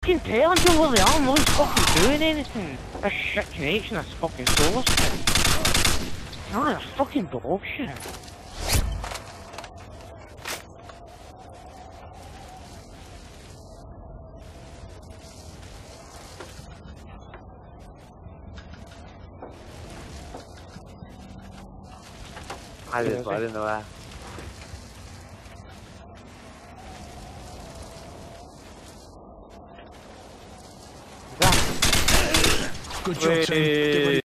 fucking tell him where they are. I'm not fucking doing anything. This shit connection, this fucking solar shit. Oh, it's fucking dog shit. I didn't know that. Good job, team.